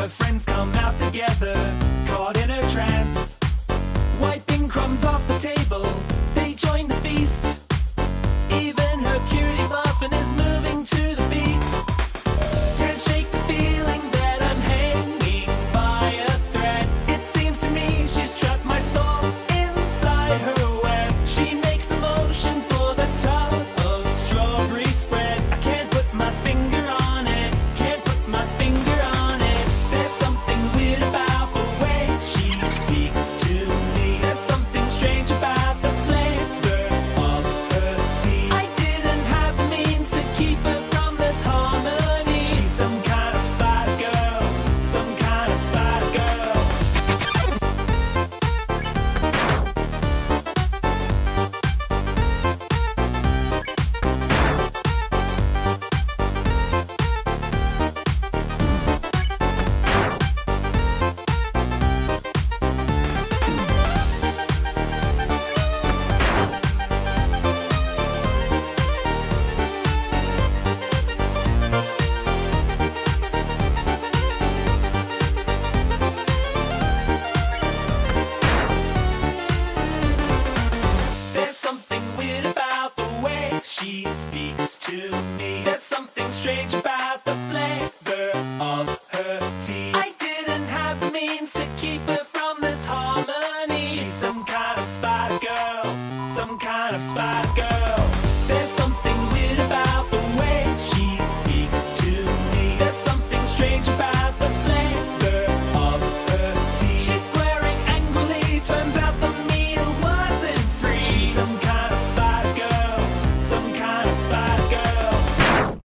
Her friends come out together, caught in a trance. Wiping crumbs off the table, they join the feast. Even her cutie muffin is moving to the beat. Can't shake the feeling that I'm hanging by a thread. It seems to me she's trapped my soul inside her web. She makes a motion for the top of strawberry spread. I can't put my finger on it, can't put my finger on it. There's something weird about the way she speaks to me. There's something strange about the flavor of her tea. I didn't have the means to keep her from this harmony. She's some kind of spider girl, some kind of spider girl. There's something weird about the way she speaks to me. There's something strange about the flavor of her tea. I didn't have the means to keep her from this harmony. She's some kind of spider girl, some kind of spider girl.